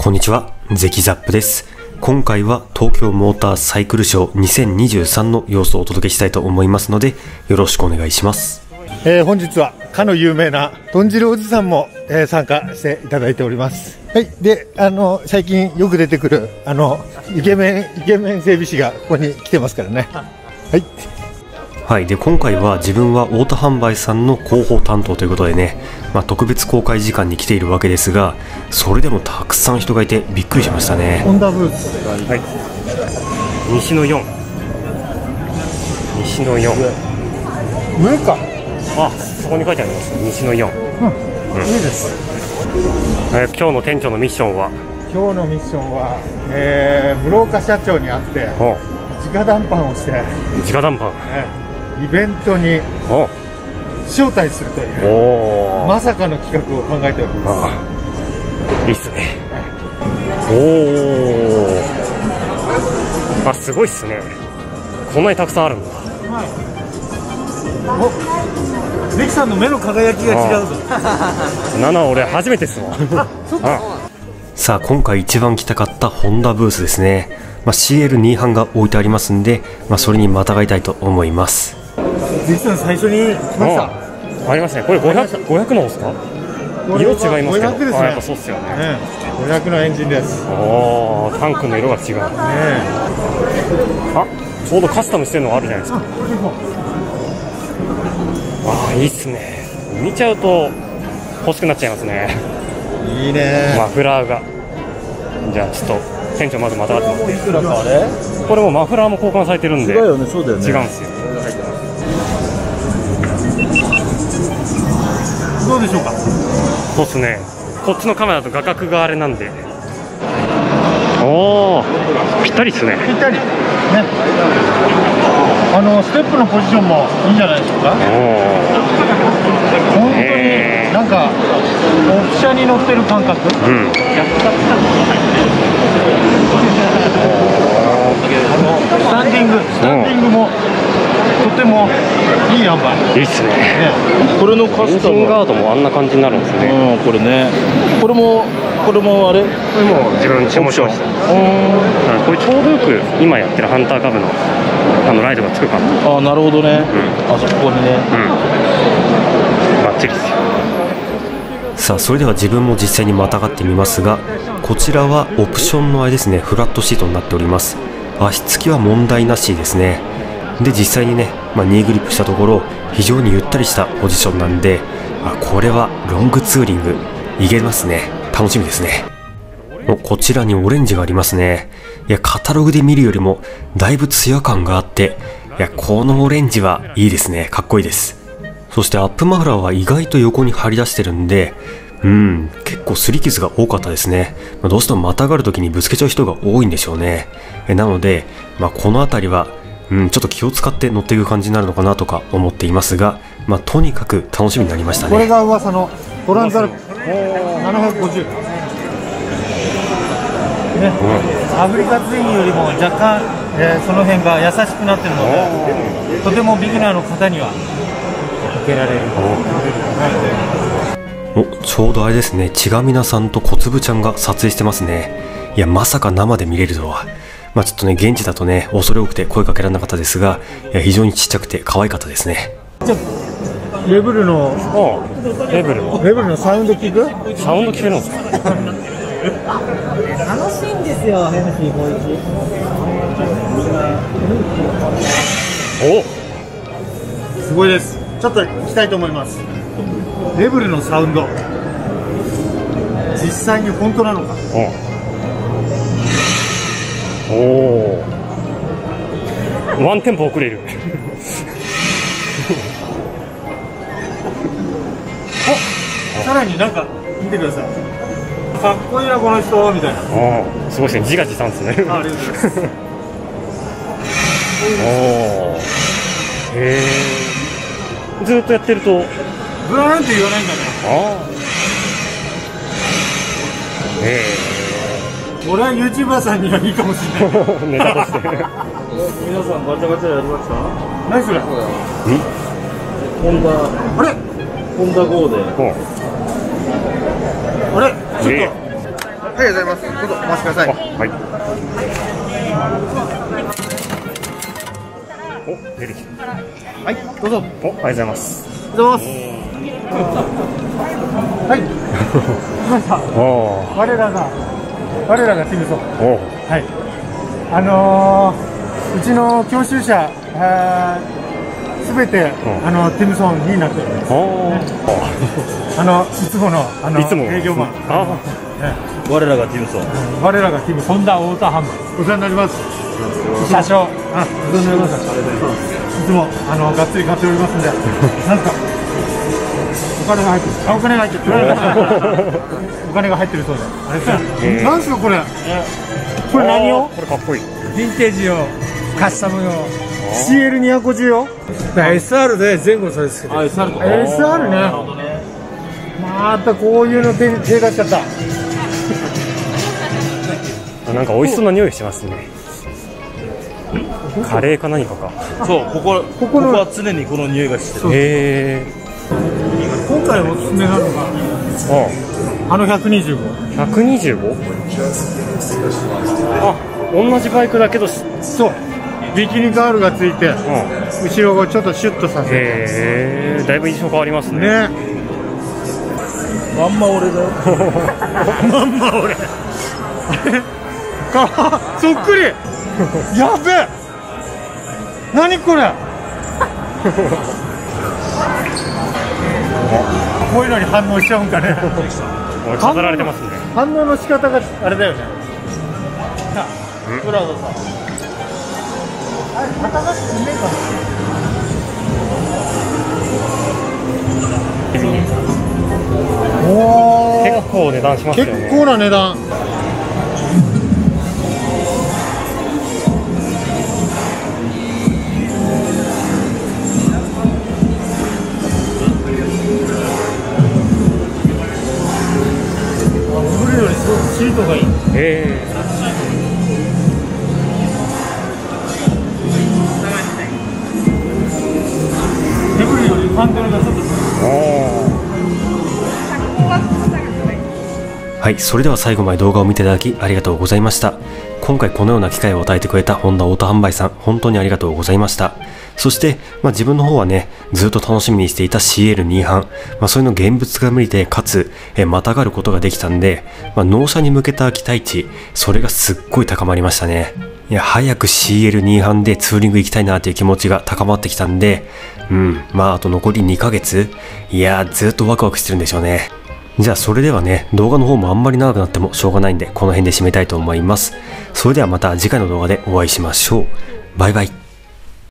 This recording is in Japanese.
こんにちは、ゼキザップです。今回は東京モーターサイクルショー2023の様子をお届けしたいと思いますので、よろしくお願いします。 本日はかの有名な豚汁おじさんも、参加していただいております。はい。で、最近よく出てくるイケメン整備士がここに来てますからね。はい。 はい。で、今回は自分は太田販売さんの広報担当ということでね、特別公開時間に来ているわけですが、それでもたくさん人がいてびっくりしましたね。 ホンダブーツ。 はい。西の4。西の4。 上か。 あ、そこに書いてあります。西の4。 いいです。 今日の店長のミッションは？ 今日のミッションは、室岡社長に会って直談判をして、 直談判、 イベントに招待するというまさかの企画を考えております。 いいっすね。おお、すごいっすね。こんなにたくさんあるんだ。 ネキさんの目の輝きが違うぞ。 俺初めてですわ。さあ、今回一番来たかったホンダブースですね。CL2 班が置いてありますんで、それにまたがりたいと思います。 ネキさん最初に来ました。 ありますね。これ500のですか？色違いますけど。 500ですね。 やっぱそうっすよね。 500のエンジンです。 タンクの色が違う。ちょうどカスタムしてるのがあるじゃないですか。いいっすね。見ちゃうと欲しくなっちゃいますね。 いいね。 マフラーが。じゃあちょっと店長まずまたがってもらって。 いくらかあれ？ これもマフラーも交換されてるんで。 違うよね、そうだよね。 違うんですよ。 どうでしょうか？ そうですね。こっちのカメラだと画角があれなんで。ぴったりですね。 ぴったり。ね。ステップのポジションもいいんじゃないでしょうか。本当になんかオフ車に乗ってる感覚。スタンディングもとてもいい塩梅。 いいっすね。 これのカスタムガードもあんな感じになるんですね。 これね。これもあれ？ これも自分注文しました。これちょうどよく今やってるハンター株のライトがつくかな。 なるほどね。あそこにね。 バッチリですよ。さあ、それでは自分も実際にまたがってみますが、こちらはオプションのあれですね、フラットシートになっております。足つきは問題なしですね。で、実際にね、ニーグリップしたところ非常にゆったりしたポジションなんで、これはロングツーリングいけますね。楽しみですね。こちらにオレンジがありますね。カタログで見るよりもだいぶツヤ感があって、このオレンジはいいですね。かっこいいです。そしてアップマフラーは意外と横に張り出してるんで、結構擦り傷が多かったですね。どうしてもまたがるときにぶつけちゃう人が多いんでしょうね。なので、この辺りはちょっと気を使って乗っていく感じになるのかなとか思っていますが、とにかく楽しみになりましたね。 これが噂のトランザル750。アフリカツインよりも若干、その辺が優しくなっているので、とてもビギナーの方には受けられる。 ちょうどあれですね、ちがみなさんと小粒ちゃんが撮影してますね。まさか生で見れるとは。ちょっとね、現地だとね、恐れ多くて声かけられなかったですが、非常にちっちゃくて可愛かったですね。 レブルのサウンド聞く？ サウンド聞けるんですか？ 楽しいんですよ、 すごいです。ちょっと聞きたいと思います。レブルのサウンド、実際に本当なのか？ ワンテンポ遅れる。 さらになんか見てください。かっこいいなこの人みたいな。 すごいですね。自画自賛ですね。 ありがとうございます。 ずっとやってるとブーンって言わないんだね。俺は YouTuber さんにはいいかもしれない。 ネタとして。 皆さんガチャガチャやりました？ 何それ？ ホンダあれホンダ GO であれちょっとありがとうございます。どうぞお待ちください。 はい。お、出てきた。 はい、どうぞ。 お、ありがとうございます。 ありがとうございます。はい。 お我らがティムソン。 お。 はい。うちの教習車すべてティムソンになっております。いつものいつも営業マン。 我らがティムソン。 我らがティムソン。ホンダオート販売。お世話になります。社長。お世話になります。いつもがっつり買っておりますんで。なんかお金が入ってる。お金が入ってる。お金が入ってるそうで。あれさ、なんすかこれ。これ何を？ これかっこいい。 ヴィンテージ用、カスタム用、CL250 用。SR で前後それつけて。SR ね。またこういうの手出しちゃった。 なんか美味しそうな匂いしてますね。カレーか何かか。 そう、ここは常にこの匂いがしてる。 へえ。 今回おすすめなのが125。 125？あ、同じバイクだけどそう。ビキニカールがついて、後ろをちょっとシュッとさせて。 へえ、だいぶ印象変わりますね。 ね。 まんま俺だよ。 まんま俺。そっくり。やべえ。何これ。こういうのに反応しちゃうんかね。 飾られてますね。 反応の仕方があれだよね。 ブラザーさん。 あれ、肩がすめえかな。おお。 結構値段しますよね。 結構な値段。シートがいい。眠るよりハンドルがちょっと。 はい、それでは最後まで動画を見ていただきありがとうございました。今回このような機会を与えてくれたホンダオート販売さん、本当にありがとうございました。そして、自分の方はね、ずっと楽しみにしていた CL2 班、そういうの現物が無理で、かつ、またがることができたんで、納車に向けた期待値、それがすっごい高まりましたね。いや、早く CL2 班でツーリング行きたいなっていう気持ちが高まってきたんで、あと残り2ヶ月、いや、ずっとワクワクしてるんでしょうね。じゃあそれではね、動画の方もあんまり長くなってもしょうがないんで、この辺で締めたいと思います。それではまた次回の動画でお会いしましょう。バイバイ。